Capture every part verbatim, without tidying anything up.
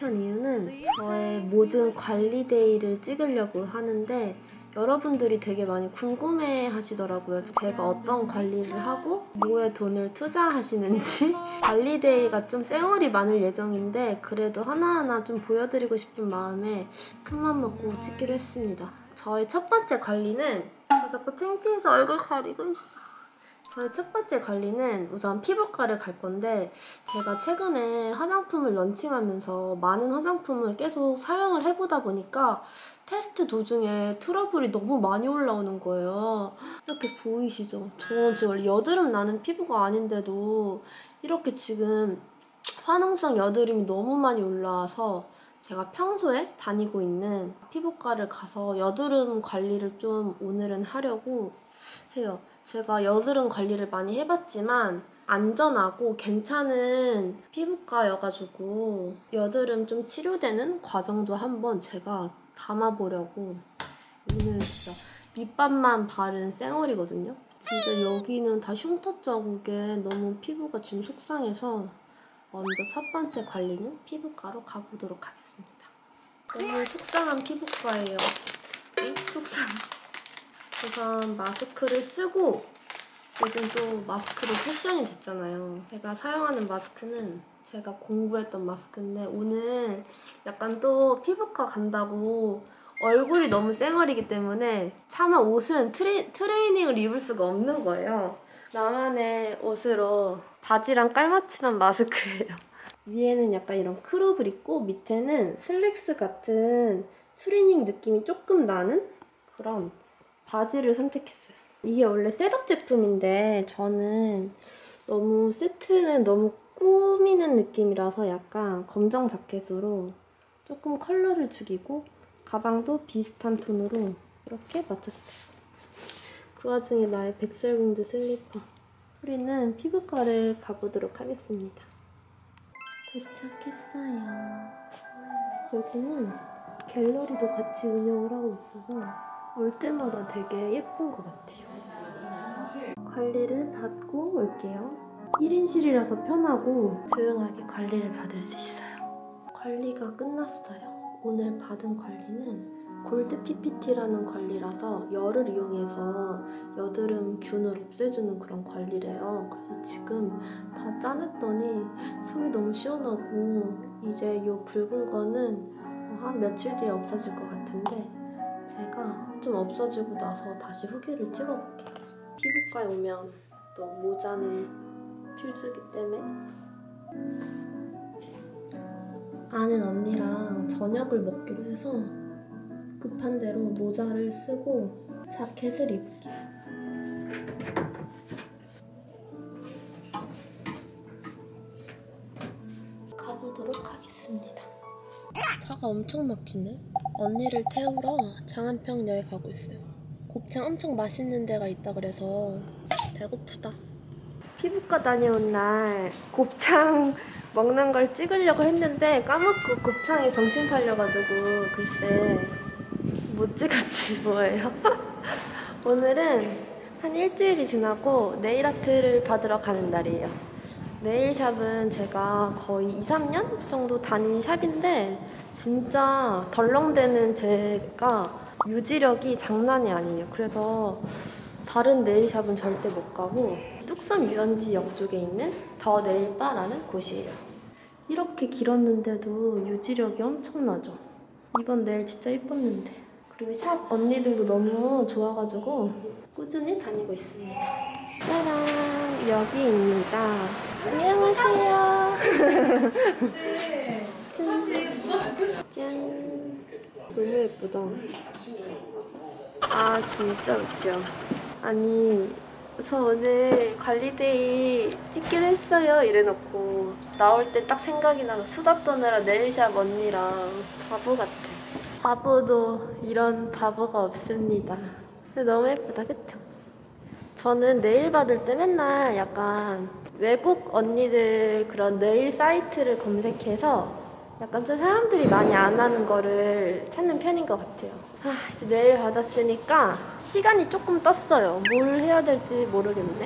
선택한 이유는 저의 모든 관리 데이를 찍으려고 하는데 여러분들이 되게 많이 궁금해 하시더라고요. 제가 어떤 관리를 하고 뭐에 돈을 투자하시는지. 관리 데이가 좀 쌩얼이 많을 예정인데 그래도 하나하나 좀 보여드리고 싶은 마음에 큰맘 먹고 찍기로 했습니다. 저의 첫 번째 관리는 자꾸 창피해서 얼굴 가리고 있어. 저의 첫 번째 관리는 우선 피부과를 갈 건데 제가 최근에 화장품을 런칭하면서 많은 화장품을 계속 사용을 해보다 보니까 테스트 도중에 트러블이 너무 많이 올라오는 거예요. 이렇게 보이시죠? 저는 지금 원래 여드름 나는 피부가 아닌데도 이렇게 지금 화농성 여드름이 너무 많이 올라와서 제가 평소에 다니고 있는 피부과를 가서 여드름 관리를 좀 오늘은 하려고 해요. 제가 여드름 관리를 많이 해봤지만 안전하고 괜찮은 피부과여가지고 여드름 좀 치료되는 과정도 한번 제가 담아보려고. 오늘은 진짜 립밤만 바른 쌩얼이거든요. 진짜 여기는 다 흉터 자국에 너무 피부가 지금 속상해서 먼저 첫 번째 관리는 피부과로 가보도록 하겠습니다. 너무 속상한 피부과예요. 응? 속상. 우선 마스크를 쓰고, 요즘 또 마스크도 패션이 됐잖아요. 제가 사용하는 마스크는 제가 공부했던 마스크인데 오늘 약간 또 피부과 간다고 얼굴이 너무 쌩얼이기 때문에 차마 옷은 트레, 트레이닝을 입을 수가 없는 거예요. 나만의 옷으로 바지랑 깔맞춤한 마스크예요. 위에는 약간 이런 크롭을 입고 밑에는 슬랙스 같은 트레이닝 느낌이 조금 나는 그런 바지를 선택했어요. 이게 원래 셋업 제품인데 저는 너무 세트는 너무 꾸미는 느낌이라서 약간 검정 자켓으로 조금 컬러를 죽이고 가방도 비슷한 톤으로 이렇게 맞췄어요. 그 와중에 나의 백설공주 슬리퍼. 우리는 피부과를 가보도록 하겠습니다. 도착했어요. 여기는 갤러리도 같이 운영을 하고 있어서 올 때마다 되게 예쁜 것 같아요. 관리를 받고 올게요. 일 인실이라서 편하고 조용하게 관리를 받을 수 있어요. 관리가 끝났어요. 오늘 받은 관리는 골드 피피티라는 관리라서 열을 이용해서 여드름 균을 없애주는 그런 관리래요. 그래서 지금 다 짜냈더니 속이 너무 시원하고 이제 이 붉은 거는 한 며칠 뒤에 없어질 것 같은데 제가 좀 없어지고 나서 다시 후기를 찍어볼게요. 피부과에 오면 또 모자는 필수기 때문에. 아는 언니랑 저녁을 먹기로 해서 급한 대로 모자를 쓰고 자켓을 입을게요. 가보도록 하겠습니다. 차가 엄청 막히네. 언니를 태우러 장안평역에 가고 있어요. 곱창 엄청 맛있는 데가 있다 그래서 배고프다. 피부과 다녀온 날 곱창 먹는 걸 찍으려고 했는데 까먹고 곱창에 정신 팔려가지고 글쎄 못 찍었지 뭐예요. 오늘은 한 일주일이 지나고 네일아트를 받으러 가는 날이에요. 네일샵은 제가 거의 이, 삼 년 정도 다닌 샵인데 진짜 덜렁대는 제가 유지력이 장난이 아니에요. 그래서 다른 네일샵은 절대 못 가고 뚝섬 유원지역 쪽에 있는 더 네일바라는 곳이에요. 이렇게 길었는데도 유지력이 엄청나죠. 이번 네일 진짜 예뻤는데. 그리고 샵 언니들도 너무 좋아가지고 꾸준히 다니고 있습니다. 짜란! 여기입니다. 안녕하세요. 네. 짠. 너무 예쁘다. 아 진짜 웃겨. 아니 저 오늘 관리데이 찍기로 했어요 이래놓고 나올 때 딱 생각이 나서 수다 떠느라 네일샵 언니랑 바보 같아. 바보도 이런 바보가 없습니다. 근데 너무 예쁘다 그쵸? 저는 네일 받을 때 맨날 약간 외국 언니들 그런 네일 사이트를 검색해서 약간 좀 사람들이 많이 안 하는 거를 찾는 편인 것 같아요. 아, 이제 네일 받았으니까 시간이 조금 떴어요. 뭘 해야 될지 모르겠네.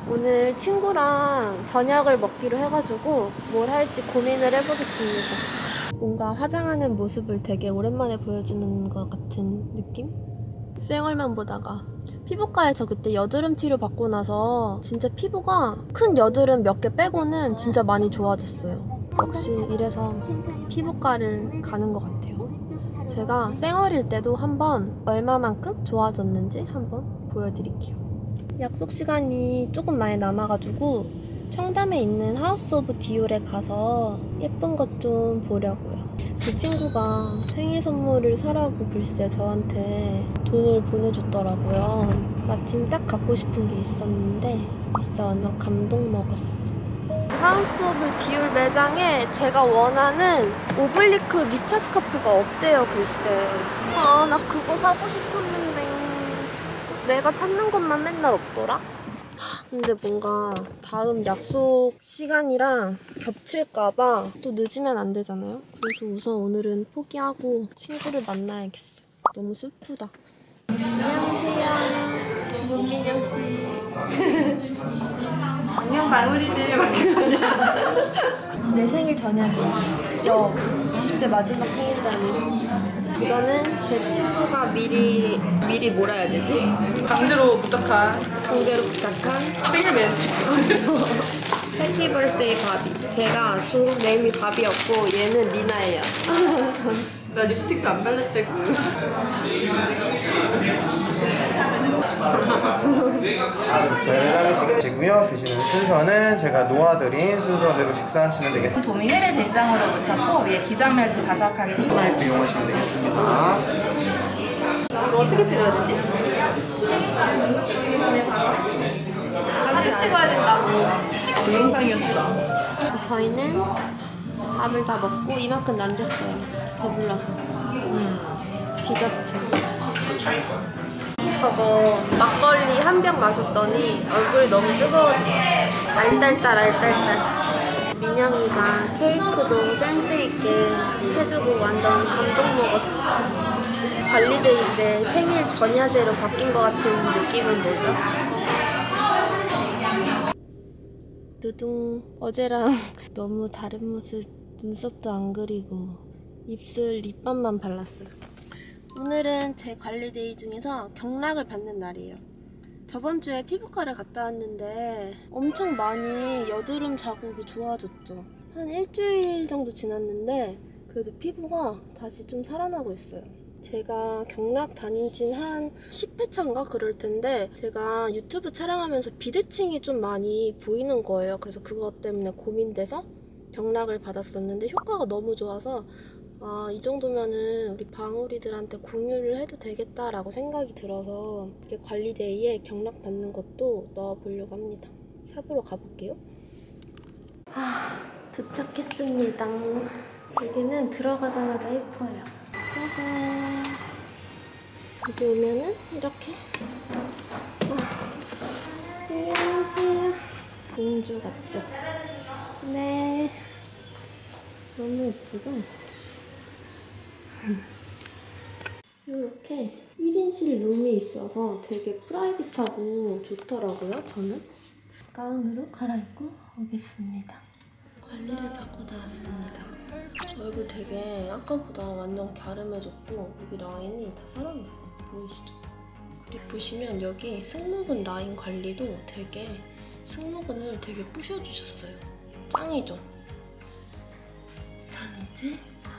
오늘 친구랑 저녁을 먹기로 해가지고 뭘 할지 고민을 해보겠습니다. 뭔가 화장하는 모습을 되게 오랜만에 보여주는 것 같은 느낌? 쌩얼만 보다가 피부과에서 그때 여드름 치료 받고 나서 진짜 피부가 큰 여드름 몇 개 빼고는 진짜 많이 좋아졌어요. 역시 이래서 피부과를 가는 것 같아요. 제가 쌩얼일 때도 한번 얼마만큼 좋아졌는지 한번 보여드릴게요. 약속 시간이 조금 많이 남아가지고 청담에 있는 하우스 오브 디올에 가서 예쁜 것 좀 보려고요. 그 친구가 생일 선물을 사라고 글쎄 저한테 돈을 보내줬더라고요. 마침 딱 갖고 싶은 게 있었는데 진짜 완전 감동 먹었어. 하우스 오브 디올 매장에 제가 원하는 오블리크 미차 스카프가 없대요, 글쎄. 아, 나 그거 사고 싶었는데 내가 찾는 것만 맨날 없더라? 근데 뭔가 다음 약속 시간이랑 겹칠까봐 또 늦으면 안 되잖아요? 그래서 우선 오늘은 포기하고 친구를 만나야겠어. 너무 슬프다. 안녕하세요. 문민영씨. 안녕 마무리들. 내 생일 전야제. 여 이십 대 마지막 생일이라니. 이거는 제 친구가 미리 미리 뭐라 해야 되지? 강제로 부탁한 공개로 부탁한 생일 멘트. 해피 버스데이 바비. 제가 중국 네임이 바비였고 얘는 리나예요. 나 립스틱도 안 발랐대고. 매장의 시간이고요. 드시는 순서는 제가 놓아드린 순서대로 식사하시면 되겠습니다. 도미회를 된장으로 묻혔고 위에 기장멸치 바삭하게 튀긴 마이크 이용하시면 되겠습니다. 이거 어떻게 찍어야 되지? 사진 찍어야 된다고. 동영상이었어. 저희는 밥을 다 먹고 이만큼 남겼어요. 배불러서. 음. 디저트. 저거 막걸리 한 병 마셨더니 얼굴이 너무 뜨거워졌어. 알딸딸 알딸딸. 민영이가 케이크도 센스있게 해주고 완전 감동 먹었어. 관리데이인데 생일 전야제로 바뀐 것 같은 느낌은 뭐죠? 두둥. 어제랑 너무 다른 모습. 눈썹도 안 그리고 입술 립밤만 발랐어요. 오늘은 제 관리데이 중에서 경락을 받는 날이에요. 저번 주에 피부과를 갔다 왔는데 엄청 많이 여드름 자국이 좋아졌죠. 한 일주일 정도 지났는데 그래도 피부가 다시 좀 살아나고 있어요. 제가 경락 다닌 지는 한 십 회차인가 그럴 텐데 제가 유튜브 촬영하면서 비대칭이 좀 많이 보이는 거예요. 그래서 그것 때문에 고민돼서 경락을 받았었는데 효과가 너무 좋아서 아, 이 정도면은 우리 방울이들한테 공유를 해도 되겠다라고 생각이 들어서 이렇게 관리데이에 경락 받는 것도 넣어보려고 합니다. 샵으로 가볼게요. 아, 도착했습니다. 여기는 들어가자마자 예뻐요. 짜잔. 여기 오면은 이렇게. 아, 안녕하세요. 공주 같죠? 네. 너무 예쁘죠? 이렇게 일 인실 룸이 있어서 되게 프라이빗하고 좋더라고요, 저는. 가운으로 갈아입고 오겠습니다. 관리를 받고 나왔습니다. 얼굴 되게 아까보다 완전 갸름해졌고 여기 라인이 다 살아났어요. 보이시죠? 그리고 보시면 여기 승모근 라인 관리도 되게 승모근을 되게 부셔주셨어요. 짱이죠? 전 이제